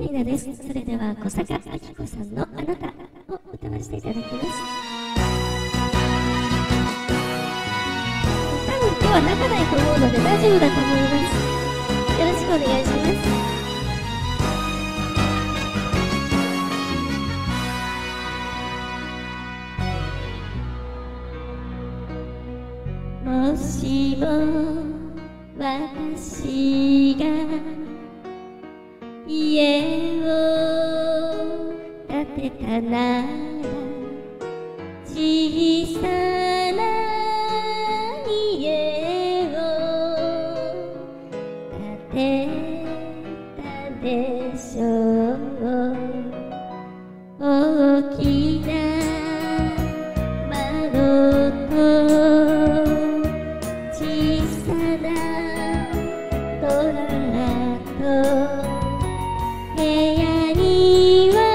ニーナです。それでは小坂明子さんのあなたを歌わせていただきます。多分今日は泣かないと思うので大丈夫だと思います。よろしくお願いします。もしも私が家を建てたなら小さな家を建てたでしょう。大きな窓と小さなドアと部屋には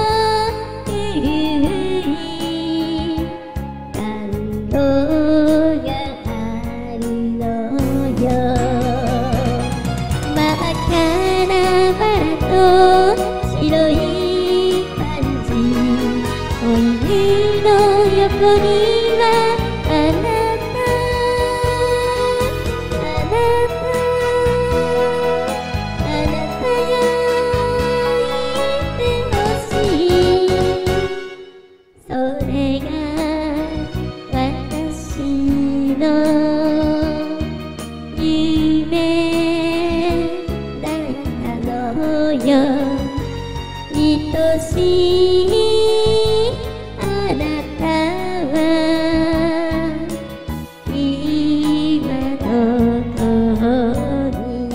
古い暖炉があるのよ。真っ赤なバラと白いパンジー、お犬の横にはあなたそれが私の夢だったのよ。愛しいあなたは今どこに。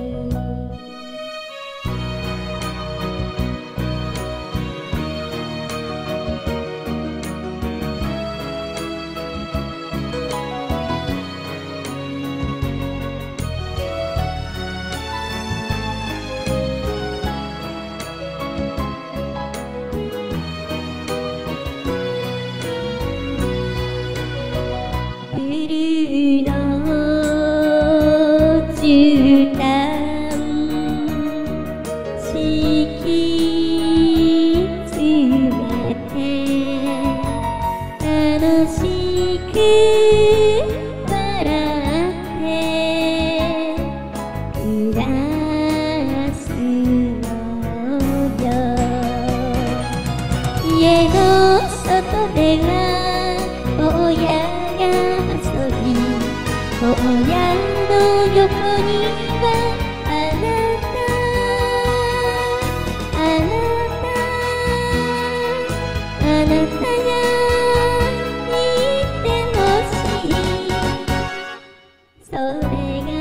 ブルーの絨毯敷き詰めて楽しく笑って暮らすのよ。家の外では親遊び、親の横にはあなたがいてほしい。それが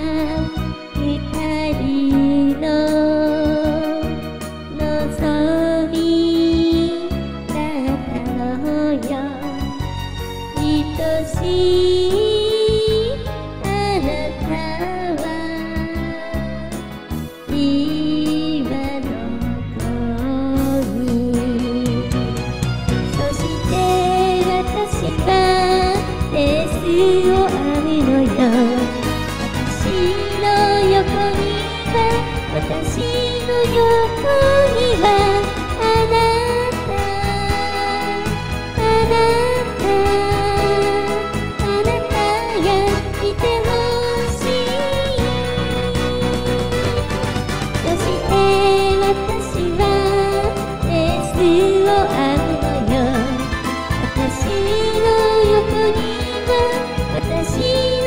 二人の望みだったのよ。愛しいあなたは今どこに。そして私はレースを編むのよ。私の横にはあなたいてほしい。そして私はレースを編むのよ。私の横にはあな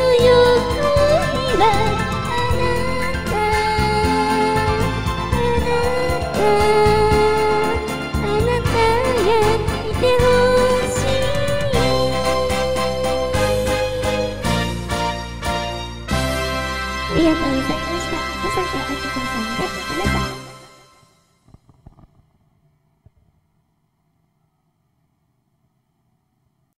たがいてほしい。ありがとうございました。小坂明子さんであなた。